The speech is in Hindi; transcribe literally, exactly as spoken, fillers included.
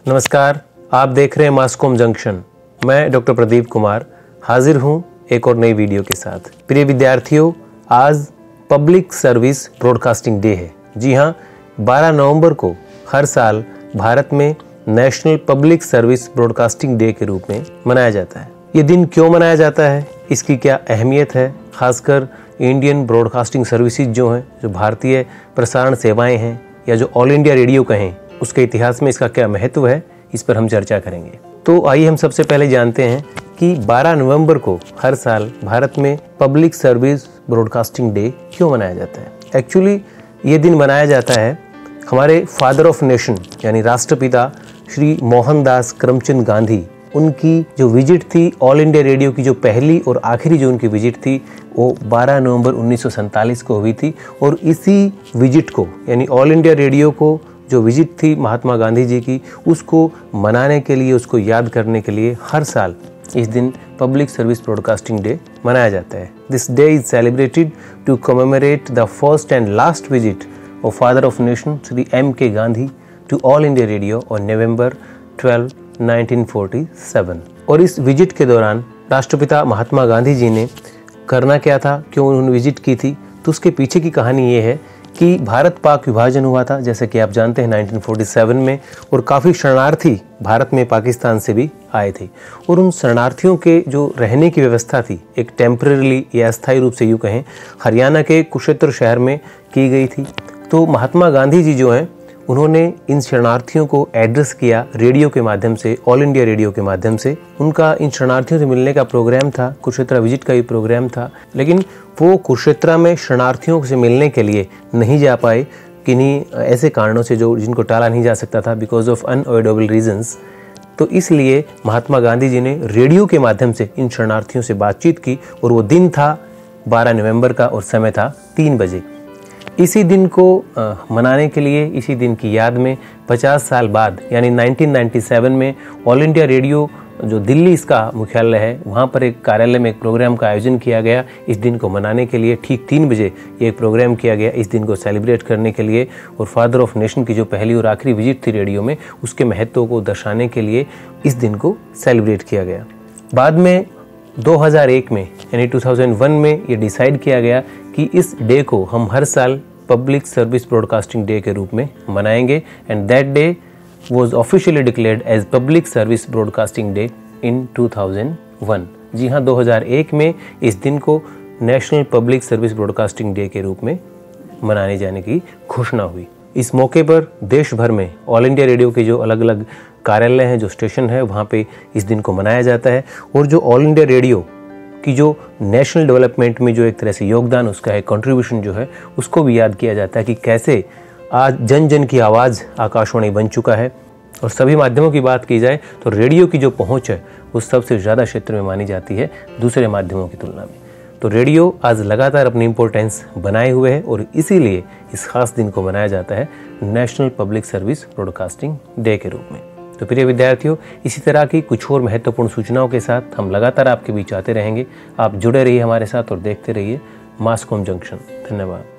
नमस्कार, आप देख रहे हैं मासकॉम जंक्शन। मैं डॉक्टर प्रदीप कुमार हाजिर हूं एक और नई वीडियो के साथ। प्रिय विद्यार्थियों, आज पब्लिक सर्विस ब्रॉडकास्टिंग डे है। जी हां, बारह नवंबर को हर साल भारत में national public service broadcasting day के रूप में मनाया जाता है। ये दिन क्यों मनाया जाता है, इसकी क्या अहमियत है, खासकर इंडियन ब्रॉडकास्टिंग सर्विसेज जो हैं, जो भारतीय प्रसारण सेवाएं हैं या जो ऑल इंडिया रेडियो कहें, उसके इतिहास में इसका क्या महत्व है, इस पर हम चर्चा करेंगे। तो आइए हम सबसे पहले जानते हैं कि बारह नवंबर को हर साल भारत में पब्लिक सर्विस ब्रॉडकास्टिंग डे क्यों मनाया जाता है। एक्चुअली ये दिन मनाया जाता है हमारे फादर ऑफ नेशन यानी राष्ट्रपिता श्री मोहनदास करमचंद गांधी, उनकी जो विजिट थी ऑल इंडिया रेडियो की, जो पहली और आखिरी जो उनकी विजिट थी वो बारह नवंबर उन्नीस सौ सैंतालीस को हुई थी। और इसी विजिट को यानी ऑल इंडिया रेडियो को जो विजिट थी महात्मा गांधी जी की, उसको मनाने के लिए, उसको याद करने के लिए हर साल इस दिन पब्लिक सर्विस ब्रॉडकास्टिंग डे मनाया जाता है। This day is celebrated to commemorate the first and last visit of father of nation Shri M K Gandhi to All India Radio on November twelve nineteen forty seven. और इस विजिट के दौरान राष्ट्रपिता महात्मा गांधी जी ने करना क्या था, क्यों उन्होंने विजिट की थी, तो उसके पीछे की कहानी ये है कि भारत पाक विभाजन हुआ था, जैसे कि आप जानते हैं नाइनटीन फोर्टी सेवन में, और काफ़ी शरणार्थी भारत में पाकिस्तान से भी आए थे। और उन शरणार्थियों के जो रहने की व्यवस्था थी, एक टेम्परेरी या अस्थायी रूप से यूँ कहें, हरियाणा के कुरुक्षेत्र शहर में की गई थी। तो महात्मा गांधी जी जो हैं, उन्होंने इन शरणार्थियों को एड्रेस किया रेडियो के माध्यम से, ऑल इंडिया रेडियो के माध्यम से। उनका इन शरणार्थियों से मिलने का प्रोग्राम था, कुरुक्षेत्र विजिट का भी प्रोग्राम था, लेकिन वो कुरुक्षेत्र में शरणार्थियों से मिलने के लिए नहीं जा पाए, किन्हीं ऐसे कारणों से जो जिनको टाला नहीं जा सकता था, बिकॉज ऑफ अनअवॉइडेबल रीजंस। तो इसलिए महात्मा गांधी जी ने रेडियो के माध्यम से इन शरणार्थियों से बातचीत की, और वो दिन था बारह नवंबर का और समय था तीन बजे। इसी दिन को आ, मनाने के लिए, इसी दिन की याद में पचास साल बाद यानी नाइनटीन नाइंटी सेवन में ऑल इंडिया रेडियो जो दिल्ली इसका मुख्यालय है, वहाँ पर एक कार्यालय में एक प्रोग्राम का आयोजन किया गया। इस दिन को मनाने के लिए ठीक तीन बजे ये एक प्रोग्राम किया गया, इस दिन को सेलिब्रेट करने के लिए। और फादर ऑफ नेशन की जो पहली और आखिरी विजिट थी रेडियो में, उसके महत्व को दर्शाने के लिए इस दिन को सेलिब्रेट किया गया। बाद में दो हज़ार एक में यानी दो हज़ार एक में ये डिसाइड किया गया कि इस डे को हम हर साल पब्लिक सर्विस ब्रॉडकास्टिंग डे के रूप में मनाएंगे, and that day was officially declared as public service broadcasting day in दो हज़ार एक। जी हाँ, दो हज़ार एक में इस दिन को national public service broadcasting day के रूप में मनाने जाने की घोषणा हुई। इस मौके पर देश भर में ऑल इंडिया रेडियो के जो अलग अलग कार्यालय हैं, जो स्टेशन है, वहाँ पे इस दिन को मनाया जाता है। और जो ऑल इंडिया रेडियो की जो नेशनल डेवलपमेंट में जो एक तरह से योगदान उसका है, कंट्रीब्यूशन जो है, उसको भी याद किया जाता है कि कैसे आज जन जन की आवाज़ आकाशवाणी बन चुका है। और सभी माध्यमों की बात की जाए तो रेडियो की जो पहुंच है वो सबसे ज़्यादा क्षेत्र में मानी जाती है दूसरे माध्यमों की तुलना में। तो रेडियो आज लगातार अपनी इम्पोर्टेंस बनाए हुए है, और इसीलिए इस खास दिन को मनाया जाता है national public service broadcasting day के रूप में। तो प्रिय विद्यार्थियों, इसी तरह की कुछ और महत्वपूर्ण सूचनाओं के साथ हम लगातार आपके बीच आते रहेंगे। आप जुड़े रहिए हमारे साथ और देखते रहिए मासकॉम जंक्शन। धन्यवाद।